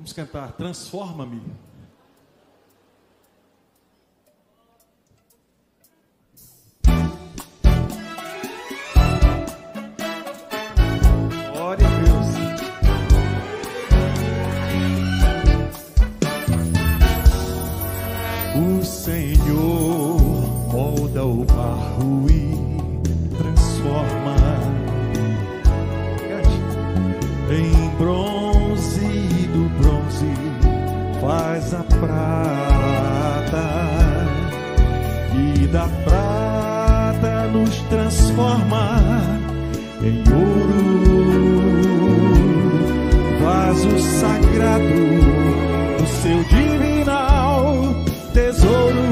Vamos cantar Transforma-me. Glória a Deus. O Senhor molda o barro e transforma em bronze, e do bronze faz a prata, e da prata nos transforma em ouro, vaso sagrado do seu divinal tesouro.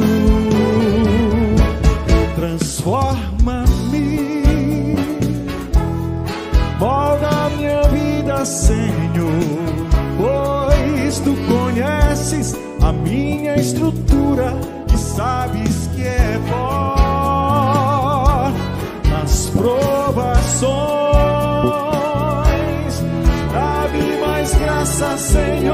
Transforma-me, molda minha vida, Senhor, pois tu conheces a minha estrutura e sabes que é pó. Nas provações, dá-me mais graça, Senhor,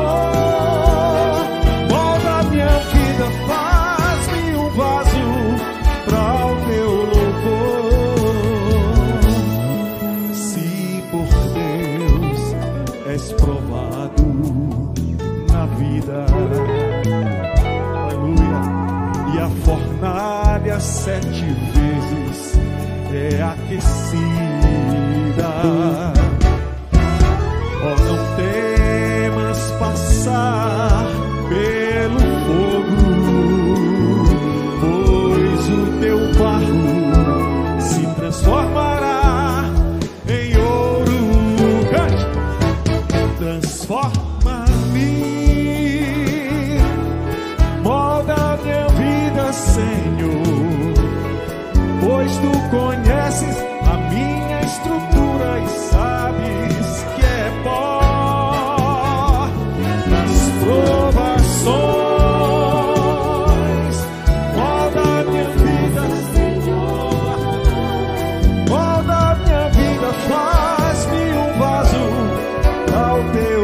molda minha vida, faz-me um vaso para o teu louvor. Se por Deus és provado na vida, aleluia, e a fornalha 7 vezes é aquecida, oh, não temas passar pelo fogo, pois o teu barro se transformará em ouro. Cante! Transforma-me, molda minha vida, Senhor, pois tu conheces a minha estrutura e sabes que é pó. Nas provações, molda minha vida, Senhor, molda minha vida, faz-me um vaso ao teu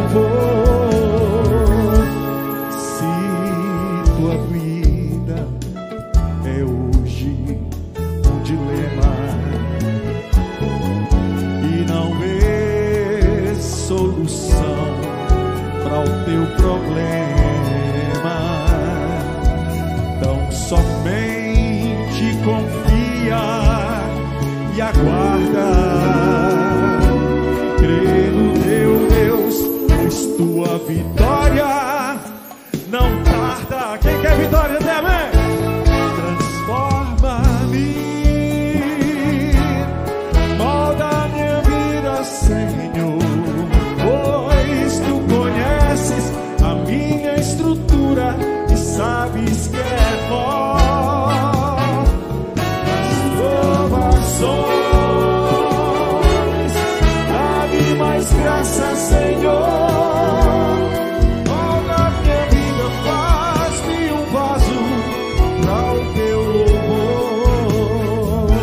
louvor. Se tua vida é hoje um dilema e não vês solução para o teu problema, então somente confia e aguarda, crê no teu Deus, pois tua vitória não tarda. Quem quer vitória, diz amém. Transforma-me, molda minha vida, Senhor, pois tu conheces a minha estrutura e sabes que é pó. Nas provações, dá-me mais graça, Senhor, molda minha vida, faz-me um vaso para o teu louvor.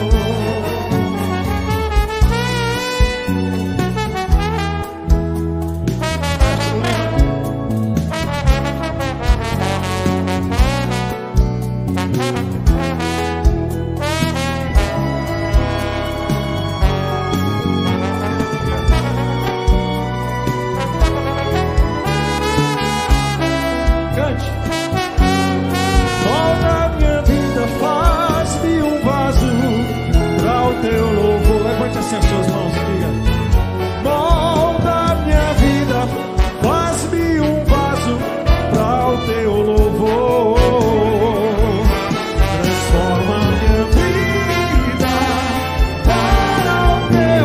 Cante. Molda minha vida, faz-me um vaso para o teu louvor. Levante assim as suas mãos e diga: molda minha vida, faz-me um vaso para o teu louvor. Transforma minha vida para o teu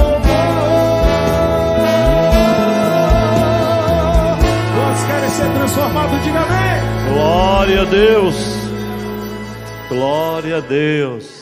louvor. Quantos querem ser transformados? Diga amém. Glória a Deus. Glória a Deus.